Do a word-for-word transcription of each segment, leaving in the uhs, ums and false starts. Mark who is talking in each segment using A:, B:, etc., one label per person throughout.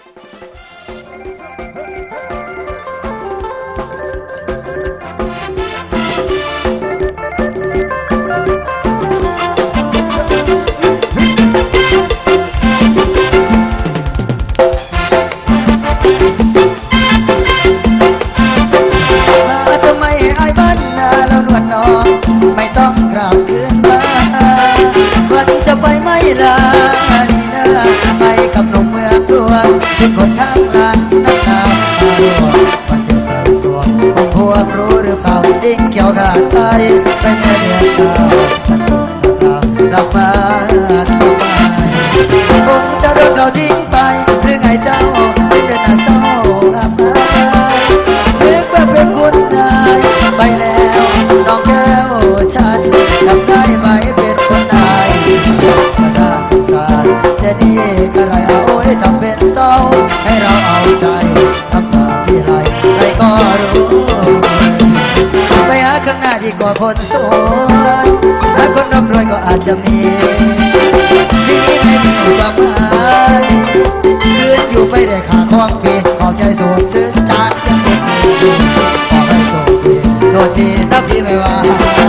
A: ไม่ต้องกราบคืนมาวันจะไปไม่ลานี่นะไปกับหนุ่มเมืองดวงเป็นคนข้างหลังนักตาตาดวงมันจะกระสวงของพวกรู้หรือเปล่าดิ้งเกี่ยวขาดไทยไปเมื่อเดือนเก้ามันจะสลายรับมาทำไมคงจะโดนเขาทิ้งไปหรือไงเจ้าที่เดินหน้าเศร้าอับอายนึกว่าเป็นคนนายไปแล้วน้องแก้วฉันทำได้ไหมเป็นคนนายน่าสงสารเสียดีก็ไรเอาไว้ทำเป็นเศร้าให้เราเอาใจทำตาที่ไรใครก็รู้ไปหาข้างหน้าดีกว่าคนสวยหาคนร่ำรวยก็อาจจะมีที่นี้ไม่มีความหมายคืนอยู่ไปได้ขาคล้องฟีขอบใจโสดซึ้งจากยังเก็บเงินขอให้โชคดีโทษทีนะพี่ไม่ว่า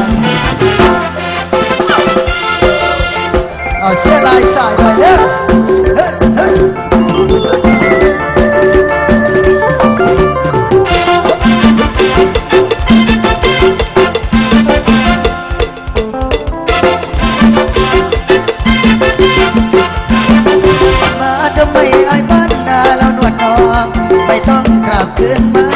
A: เอาเสียลายสายหน่อยเด้อมาจะไม่อายบ้านนาแล้วนวดน้องไม่ต้องกลับคืนมา